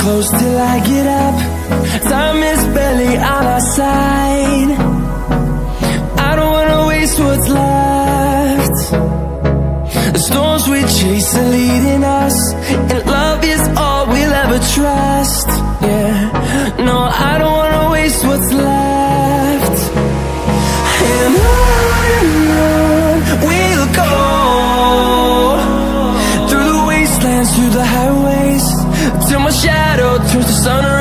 close till I get up. Time is barely on our side. I don't wanna waste what's left. The storms we chase are leading us, and love is all we'll ever trust. Yeah, no, I don't wanna waste what's left. And on we'll go, through the wastelands, through the highways, till my shadow turns to sun